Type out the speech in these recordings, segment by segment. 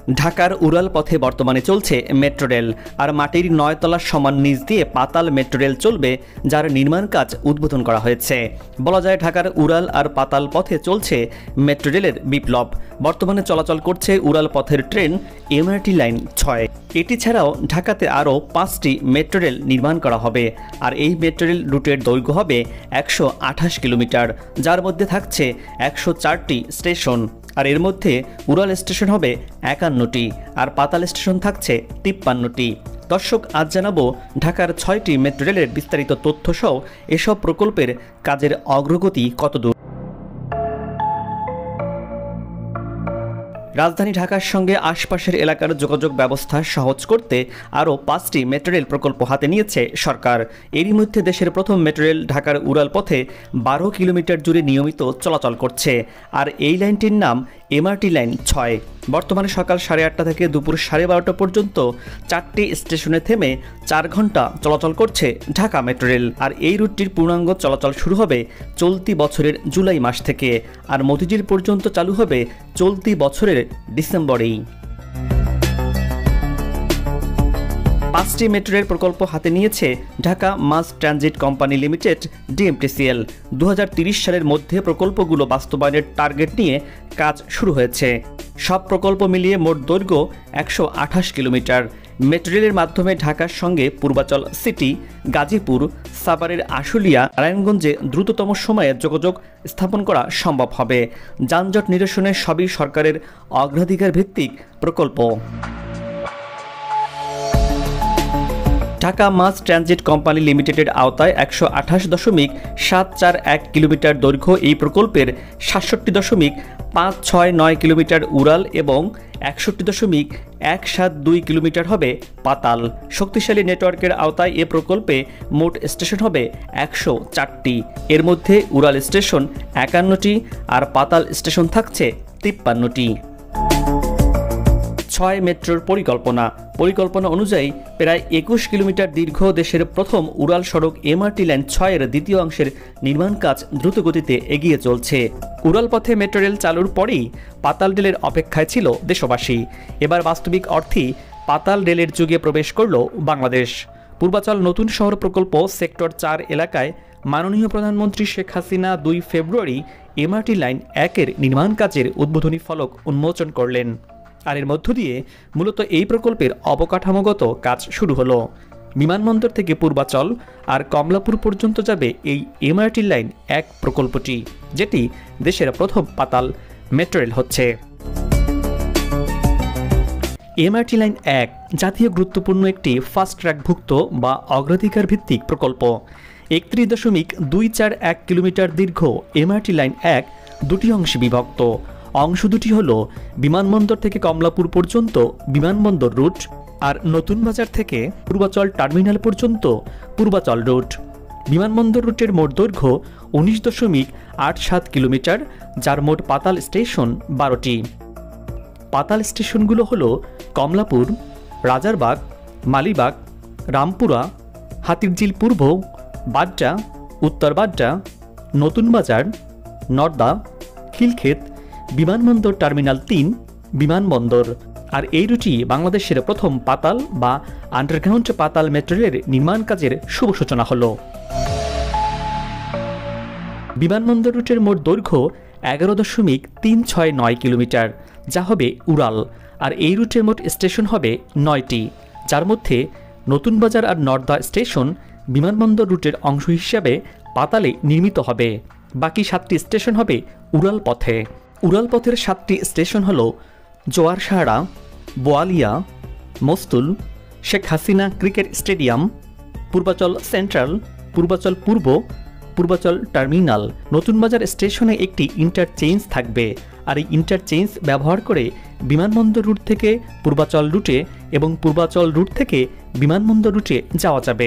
ঢাকার উড়াল পথে বর্তমানে চলছে মেট্রো রেল, আর মাটির 9 তলা সমান নিচ দিয়ে পাতাল মেট্রো রেল চলবে, যার নির্মাণ কাজ উদ্বোধন করা হয়েছে। বলা যায় ঢাকার উড়াল আর পাতাল পথে চলছে মেট্রো রেলের বিপ্লব। বর্তমানে চলাচল করছে উড়াল পথের ট্রেন এমআরটি লাইন 6। এটি ছাড়াও ঢাকাতে আরও 5টি মেট্রো রেল নির্মাণ করা হবে, আর এই মেট্রো রেল রুটের দৈর্ঘ্য হবে 128 কিলোমিটার, যার মধ্যে থাকছে 104টি স্টেশন। আর এর মধ্যে উড়াল স্টেশন হবে 51টি, আর পাতাল স্টেশন থাকছে 53টি। দর্শক, আজ জানাবো ঢাকার 6টি মেট্রো রেলের বিস্তারিত তথ্যসহ এসব প্রকল্পের কাজের অগ্রগতি কতদূর। রাজধানী ঢাকার সঙ্গে আশপাশের এলাকার যোগাযোগ ব্যবস্থা সহজ করতে আরও 5টি মেট্রো রেল প্রকল্প হাতে নিয়েছে সরকার। এরই মধ্যে দেশের প্রথম মেট্রো রেল ঢাকার উড়াল পথে 12 কিলোমিটার জুড়ে নিয়মিত চলাচল করছে, আর এই লাইনটির নাম এমআরটি লাইন 6। বর্তমানে সকাল 8:30 থেকে দুপুর 12:30 পর্যন্ত 4টি স্টেশনে থেমে 4 ঘন্টা চলাচল করছে ঢাকা মেট্রো রেল। আর এই রুটটির পূর্ণাঙ্গ চলাচল শুরু হবে চলতি বছরের জুলাই মাস থেকে, আর মতিঝিল পর্যন্ত চালু হবে চলতি বছরের ডিসেম্বরেই। 5টি মেট্রো রেল প্রকল্প হাতে নিয়েছে Dhaka mass transit company limited DMTCL. 2030 সালের মধ্যে প্রকল্পগুলো বাস্তবায়নের টার্গেট নিয়ে কাজ শুরু হয়েছে। সব প্রকল্প মিলিয়ে মোট দৈর্ঘ্য 128 কিলোমিটার। মেট্রো রেলের মাধ্যমে ঢাকার সঙ্গে পূর্বাচল সিটি, গাজীপুর, সাভারের আশুলিয়া, নারায়ণগঞ্জে দ্রুততম সময়ে যোগাযোগ স্থাপন করা সম্ভব হবে। যানজট নিরসনে সবই সরকারের অগ্রাধিকার ভিত্তিক প্রকল্প। ঢাকা মাস ট্রানজিট কোম্পানি লিমিটেডের আওতায় 128.741 কিলোমিটার দৈর্ঘ্য এই প্রকল্পের 67.569 কিলোমিটার উড়াল এবং 61.172 কিলোমিটার হবে পাতাল। শক্তিশালী নেটওয়ার্কের আওতায় এ প্রকল্পে মোট স্টেশন হবে 104টি। এর মধ্যে উড়াল স্টেশন 51টি, আর পাতাল স্টেশন থাকছে 53টি। 6 মেট্রোর পরিকল্পনা অনুযায়ী প্রায় 21 কিলোমিটার দীর্ঘ দেশের প্রথম উড়াল সড়ক এমআরটি লাইন 6-এর দ্বিতীয় অংশের নির্মাণ কাজ দ্রুতগতিতে এগিয়ে চলছে। উড়াল পথে মেট্রো রেল চালুর পরেই পাতাল রেলের অপেক্ষায় ছিল দেশবাসী। এবার বাস্তবিক অর্থেই পাতাল রেলের যুগে প্রবেশ করল বাংলাদেশ। পূর্বাচল নতুন শহর প্রকল্প সেক্টর 4 এলাকায় মাননীয় প্রধানমন্ত্রী Sheikh Hasina 2 February MRT line 1-এর নির্মাণ কাজের উদ্বোধনী ফলক উন্মোচন করলেন। আর এর মধ্য দিয়ে মূলত এই প্রকল্পের অবকাঠামোগত কাজ শুরু হলো। বিমানবন্দর থেকে পূর্বাচল আর কমলাপুর পর্যন্ত যাবে এই এমআরটি লাইন 1 প্রকল্পটি, যেটি দেশের প্রথম পাতাল মেট্রো রেল হচ্ছে। এমআরটি লাইন 1 জাতীয় গুরুত্বপূর্ণ একটি ফাস্ট ট্র্যাকভুক্ত বা অগ্রাধিকার ভিত্তিক প্রকল্প। 31.241 কিলোমিটার দীর্ঘ এমআরটি লাইন 1 দুটি অংশে বিভক্ত। অংশ দুটি হল বিমানবন্দর থেকে কমলাপুর পর্যন্ত বিমানবন্দর রুট, আর নতুন বাজার থেকে পূর্বাচল টার্মিনাল পর্যন্ত পূর্বাচল রুট। বিমানবন্দর রুটের মোট দৈর্ঘ্য 19.87 কিলোমিটার, যার মোট পাতাল স্টেশন 12টি। পাতাল স্টেশনগুলো হল কমলাপুর, রাজারবাগ, মালিবাগ, রামপুরা, হাতিরঝিল পূর্ব, বাড্ডা, উত্তর বাড্ডা, নতুন বাজার, নর্দা, খিলক্ষেত, বিমানবন্দর টার্মিনাল 3 বিমানবন্দর। আর এই রুটটি বাংলাদেশের প্রথম পাতাল বা আন্ডারগ্রাউন্ড পাতাল মেট্রো রেলের নির্মাণ কাজের শুভ সূচনা হল। বিমানবন্দর রুটের মোট দৈর্ঘ্য 11.369 কিলোমিটার, যা হবে উড়াল। আর এই রুটের মোট স্টেশন হবে 9টি, যার মধ্যে নতুন বাজার আর নর্দা স্টেশন বিমানবন্দর রুটের অংশ হিসাবে পাতালে নির্মিত হবে। বাকি 7টি স্টেশন হবে উড়াল পথে। উড়াল পথের 7টি স্টেশন হল Joarshahara, Boalia, Mastul, Sheikh Hasina cricket stadium, Purbachal central, Purbachal Purba, Purbachal terminal. নতুন বাজার স্টেশনে একটি ইন্টারচেঞ্জ থাকবে, আর এই ইন্টারচেঞ্জ ব্যবহার করে বিমানবন্দর রুট থেকে পূর্বাচল রুটে এবং পূর্বাচল রুট থেকে বিমানবন্দর রুটে যাওয়া যাবে।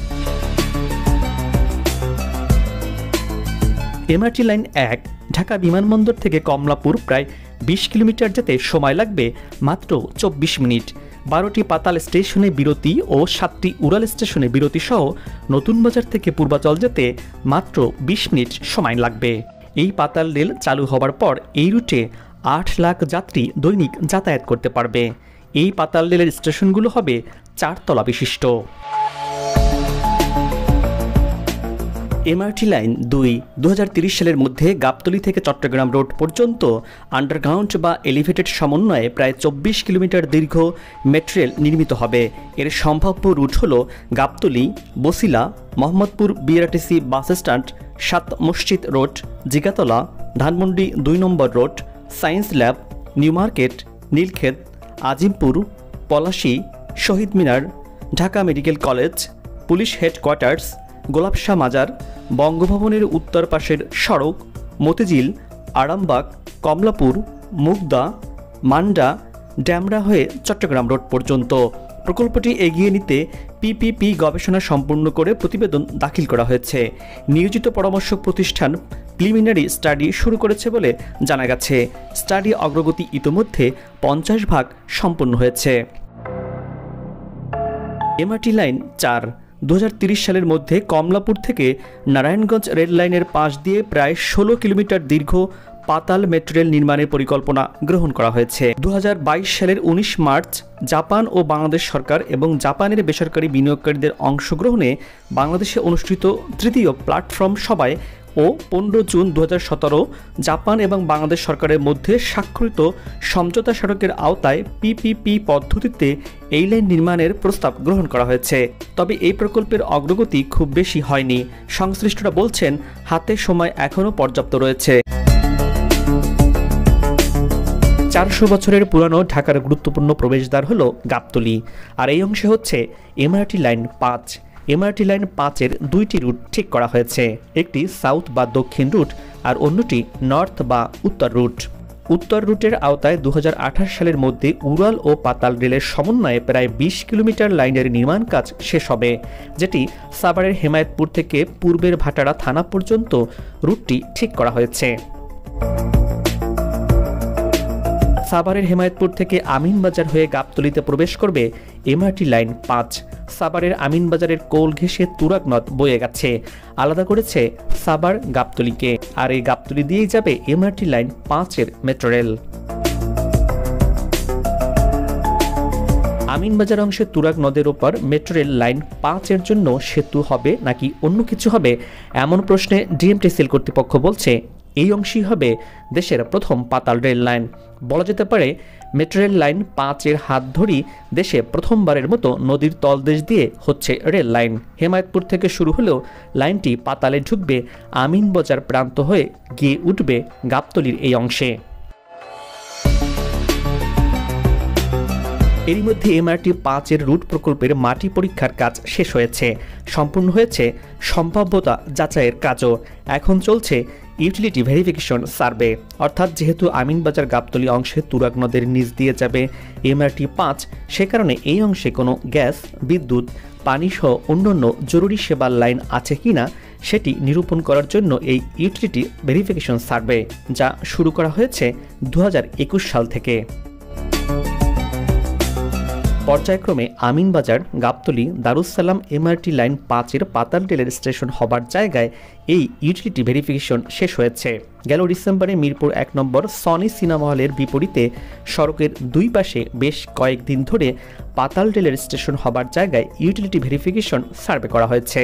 এমআরটি লাইন 1 ঢাকা বিমানবন্দর থেকে কমলাপুর প্রায় 20 কিলোমিটার যেতে সময় লাগবে মাত্র 24 মিনিট। 12টি পাতাল স্টেশনে বিরতি ও 7টি উড়াল স্টেশনে বিরতি সহ নতুন বাজার থেকে পূর্বাচল যেতে মাত্র 20 মিনিট সময় লাগবে। এই পাতাল রেল চালু হবার পর এই রুটে 8 লাখ যাত্রী দৈনিক যাতায়াত করতে পারবে। এই পাতাল রেলের স্টেশনগুলো হবে 4 তলা বিশিষ্ট। এমআরটি লাইন 2 2030 সালের মধ্যে গাবতলী থেকে চট্টগ্রাম রোড পর্যন্ত আন্ডারগ্রাউন্ড বা এলিভেটেড সমন্বয়ে প্রায় 24 কিলোমিটার দীর্ঘ মেট্রো রেল নির্মিত হবে। এর সম্ভাব্য রুট হল Gabtoli, Basila, Mohammadpur BRTC bus stand, 7 Masjid road, Jigatola, Dhanmondi 2 নম্বর road, science lab, new market, Nilkhet, Azimpur, Palashi, Shaheed Minar, Dhaka medical college, police headquarters, Golapshah Mazar, বঙ্গভবনের উত্তর পাশের সড়ক, মতিঝিল, আরামবাগ, কমলাপুর, মুগদা, মান্ডা, ড্যামরা হয়ে চট্টগ্রাম রোড পর্যন্ত। প্রকল্পটি এগিয়ে নিতে পিপিপি গবেষণা সম্পূর্ণ করে প্রতিবেদন দাখিল করা হয়েছে। নিয়োজিত পরামর্শক প্রতিষ্ঠান প্রিলিমিনারি স্টাডি শুরু করেছে বলে জানা গেছে। স্টাডি অগ্রগতি ইতোমধ্যে 50% সম্পন্ন হয়েছে। এমআরটি লাইন 4 2030 সালের মধ্যে কমলাপুর থেকে নারায়ণগঞ্জ রেল লাইনের পাশ দিয়ে প্রায় 16 কিলোমিটার দীর্ঘ পাতাল মেট্রো রেল নির্মাণের পরিকল্পনা গ্রহণ করা হয়েছে। 2022 সালের 19 মার্চ জাপান ও বাংলাদেশ সরকার এবং জাপানের বেসরকারি বিনিয়োগকারীদের অংশগ্রহণে বাংলাদেশে অনুষ্ঠিত তৃতীয় প্ল্যাটফর্ম সভায় ও 15 জুন 2017 জাপান এবং বাংলাদেশ সরকারের মধ্যে স্বাক্ষরিত সমঝোতা স্মারকের আওতায় পিপিপি পদ্ধতিতে এই লাইন নির্মাণের প্রস্তাব গ্রহণ করা হয়েছে। তবে এই প্রকল্পের অগ্রগতি খুব বেশি হয়নি। সংশ্লিষ্টরা বলছেন হাতে সময় এখনও পর্যাপ্ত রয়েছে। 400 বছরের পুরানো ঢাকার গুরুত্বপূর্ণ প্রবেশদ্বার হল গাবতলী, আর এই অংশে হচ্ছে এমআরটি লাইন 5। এমআরটি লাইন 5-এর 2টি রুট ঠিক করা হয়েছে, একটি সাউথ বা দক্ষিণ রুট আর অন্যটি নর্থ বা উত্তর রুট। উত্তর রুটের আওতায় 2028 সালের মধ্যে উড়াল ও পাতাল রেলের সমন্বয়ে প্রায় 20 কিলোমিটার লাইনের নির্মাণ কাজ শেষ হবে, যেটি সাভারের হেমায়েতপুর থেকে পূর্বের ভাটারা থানা পর্যন্ত রুটটি ঠিক করা হয়েছে। সাভারের হেমায়েতপুর থেকে আমিনবাজার হয়ে গাবতলীতে প্রবেশ করবে এমআরটি লাইন 5। সাভারের আমিনবাজারের কোল ঘেঁষে তুরাগ নদ বয়ে গেছে, আলাদা করেছে সাভার গাবতলীকে, আর এই গাবতলী দিয়েই যাবে এমআরটি লাইন 5-এর মেট্রো রেল। আমিনবাজার অংশে তুরাগ নদের ওপর মেট্রো রেল লাইন 5-এর জন্য সেতু হবে নাকি অন্য কিছু হবে, এমন প্রশ্নে ডিএমটিসিএল কর্তৃপক্ষ বলছে এই অংশই হবে দেশের প্রথম পাতাল রেল লাইন। বলা যেতে পারে মেট্রো রেল লাইন 5-এর হাত ধরেই দেশে প্রথমবারের মতো নদীর তলদেশ দিয়ে হচ্ছে রেল লাইন। হেমায়েতপুর থেকে শুরু হলেও লাইনটি পাতালে ঢুকবে আমিনবাজার প্রান্ত হয়ে গিয়ে উঠবে গাবতলীর এই অংশে। এরই মধ্যে এমআরটি 5-এর রুট প্রকল্পের মাটি পরীক্ষার কাজ শেষ হয়েছে, সম্পূর্ণ হয়েছে সম্ভাব্যতা যাচাইয়ের কাজও। এখন চলছে ইউটিলিটি ভেরিফিকেশন সার্ভে, অর্থাৎ যেহেতু আমিনবাজার গাবতলী অংশে তুরাগ নদের নিচ দিয়ে যাবে এমআরটি 5, সে কারণে এই অংশে কোনো গ্যাস, বিদ্যুৎ, পানি সহ অন্যান্য জরুরি সেবার লাইন আছে কিনা সেটি নিরূপণ করার জন্য এই ইউটিলিটি ভেরিফিকেশন সার্ভে, যা শুরু করা হয়েছে 2021 সাল থেকে। পর্যায়ক্রমে আমিনবাজার, গাবতলী, দারুসালাম এমআরটি লাইন 5-এর পাতাল রেলের স্টেশন হবার জায়গায় এই ইউটিলিটি ভেরিফিকেশন শেষ হয়েছে। গেল ডিসেম্বরে মিরপুর 1 নম্বর সনি সিনেমা হলের বিপরীতে সড়কের দুই পাশে বেশ কয়েকদিন ধরে পাতাল রেলের স্টেশন হবার জায়গায় ইউটিলিটি ভেরিফিকেশন সার্ভে করা হয়েছে।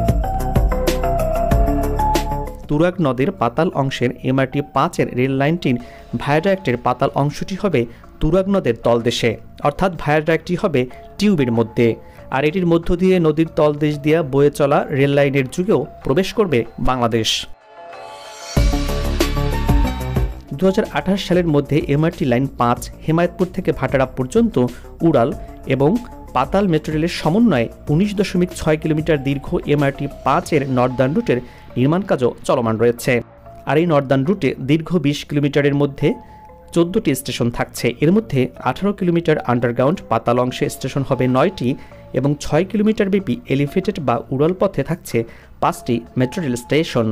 তুরাগ নদের পাতাল অংশের এমআরটি 5-এর রেল লাইনটির ভায়াডাক্টের পাতাল অংশটি হবে তুরাগ নদের তলদেশে, অর্থাৎ ভায়াডাক্টটি হবে টিউবের মধ্যে, আর এটির মধ্য দিয়ে নদীর তলদেশ দিয়ে বয়ে চলা রেল লাইনের যুগেও প্রবেশ করবে বাংলাদেশ। 2028 সালের মধ্যে এমআরটি লাইন 5 হেমায়েতপুর থেকে ভাটারা পর্যন্ত উড়াল এবং পাতাল মেট্রো রেলের সমন্বয়ে 19.6 কিলোমিটার দীর্ঘ এমআরটি 5-এর নর্দার্ন রুটের নির্মাণ কাজও চলমান রয়েছে। আর এই নর্দার্ন রুটে দীর্ঘ 20 কিলোমিটারের মধ্যে 14টি স্টেশন থাকছে। এর মধ্যে 18 কিলোমিটার আন্ডারগ্রাউন্ড পাতাল অংশে স্টেশন হবে 9টি এবং 6 কিলোমিটার ব্যাপী এলিভেটেড বা উড়াল পথে থাকছে 5টি মেট্রো রেল স্টেশন।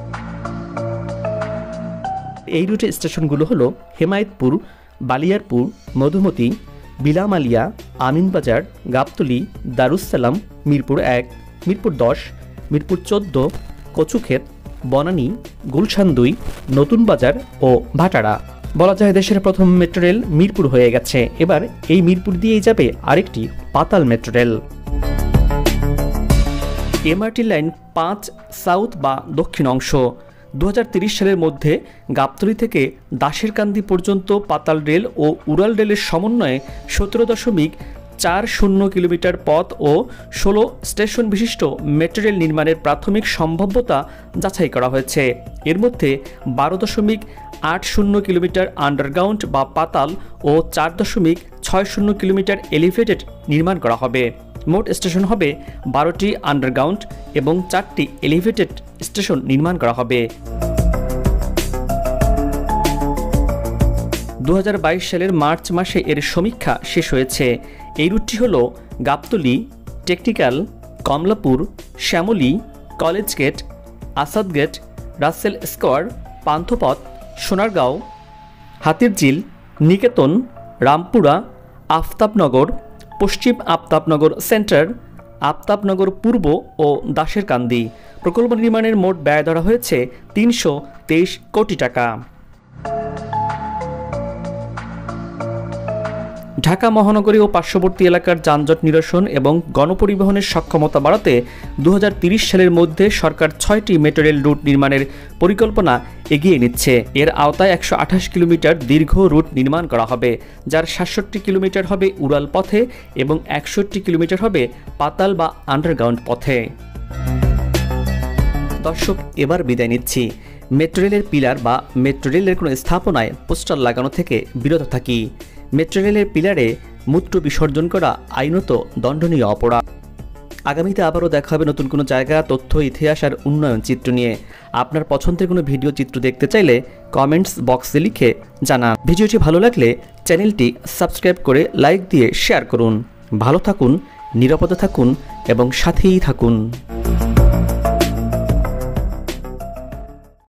এই রুটের স্টেশনগুলো হলো হেমায়েতপুর, বালিয়ারপুর, মধুমতি, বিলামালিয়া, আমিনবাজার, গাবতলী, দারুসালাম, মিরপুর 1, মিরপুর 10, মিরপুর 14, কচুক্ষেত, বনানী, গুলশান 2, নতুন বাজার ও ভাটারা। বলা যায় দেশের প্রথম মেট্রো রেল মিরপুর হয়ে গেছে। এবার এই মিরপুর দিয়েই যাবে আরেকটি পাতাল metro rail. MRT line 5 south বা দক্ষিণ অংশ 2030 সালের মধ্যে গাবতলী থেকে দাসেরকান্দি পর্যন্ত পাতাল রেল ও উড়াল রেলের সমন্বয়ে 17.40 কিলোমিটার পথ ও 16 স্টেশন বিশিষ্ট মেট্রো রেল নির্মাণের প্রাথমিক সম্ভাব্যতা যাচাই করা হয়েছে। এর মধ্যে 12.80 কিলোমিটার আন্ডারগ্রাউন্ড বা পাতাল ও 4.60 কিলোমিটার এলিভেটেড নির্মাণ করা হবে। মোট স্টেশন হবে 12টি আন্ডারগ্রাউন্ড এবং 4টি এলিভেটেড স্টেশন নির্মাণ করা হবে। 2022 সালের মার্চ মাসে এর সমীক্ষা শেষ হয়েছে। এই রুটটি হল Gabtoli, technical, Kamalapur, Shyamoli, college gate, Asad gate, Russel square, Panthapath, Sonargaon, Hatirjheel, Niketan, Rampura, Aftabnagar, Paschim Aftabnagar centre, Aftabnagar পূর্ব ও দাসেরকান্দি। প্রকল্প নির্মাণের মোট ব্যয় ধরা হয়েছে 323 কোটি টাকা। ঢাকা মহানগরী ও পার্শ্ববর্তী এলাকার যানজট নিরসন এবং গণপরিবহনের সক্ষমতা বাড়াতে 2030 সালের মধ্যে সরকার 6টি মেট্রো রেল রুট নির্মাণের পরিকল্পনা এগিয়ে নিচ্ছে। এর আওতায় 128 কিলোমিটার দীর্ঘ রুট নির্মাণ করা হবে, যার 67 কিলোমিটার হবে উড়াল পথে এবং 61 কিলোমিটার হবে পাতাল বা আন্ডারগ্রাউন্ড পথে। দর্শক, এবার বিদায় নিচ্ছি। মেট্রো রেলের পিলার বা মেট্রো রেলের কোনো স্থাপনায় পোস্টার লাগানো থেকে বিরত থাকি। মেট্রো রেলের পিলারে মূত্র বিসর্জন করা আইনত দণ্ডনীয় অপরাধ। আগামীতে আবারও দেখা হবে নতুন কোনো জায়গা, তথ্য, ইতিহাস আর উন্নয়ন চিত্র নিয়ে। আপনার পছন্দের কোনো ভিডিও চিত্র দেখতে চাইলে কমেন্টস বক্সে লিখে জানান। ভিডিওটি ভালো লাগলে চ্যানেলটি সাবস্ক্রাইব করে লাইক দিয়ে শেয়ার করুন। ভালো থাকুন, নিরাপদে থাকুন এবং সাথেই থাকুন।